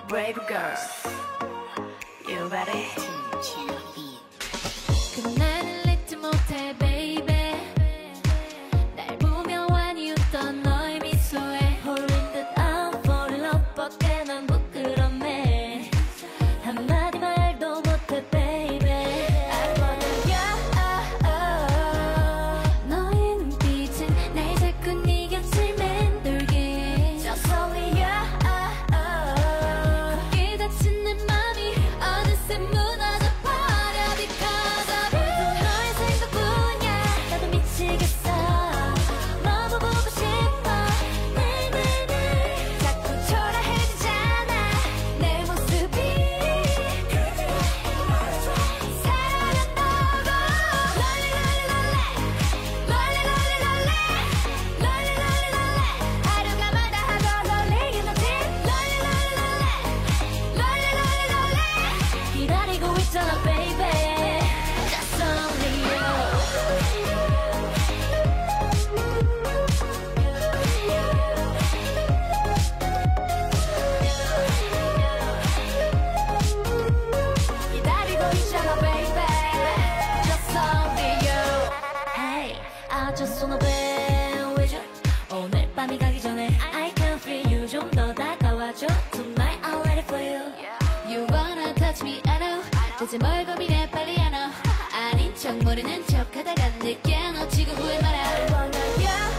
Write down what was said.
브레이브걸스 You ready? 그날을 잊지 못해 baby 날 보며 환히 웃던 너의 미소에 홀린 듯 I'm falling in love 밖에 난 부끄럽네 한마디 말도 못해 baby I wanna you 너의 눈빛은 날 자꾸 네 곁을 맴돌게 Just only you 거기에 닫힌 내 맘이 어느새 무너져 버려 Because of you 너의 생각뿐이야 나도 미치겠어 너무 보고 싶어 날 자꾸 초라해지잖아 내 모습이 사랑한다고 하루가 마다 하고 롤링이 너지 기다리고 있잖아 baby Just only you 기다리고 있잖아 baby Just only you Hey I just wanna be with you 오늘 밤이 가기 전에 I can feel you 좀 더 다가와줘 Tonight I'm ready for you You wanna touch me I know 대체 뭘 고민해 빨리 안아 아닌 척 모르는 척 하다가 늦게 놓치고 후회 말아 I wanna you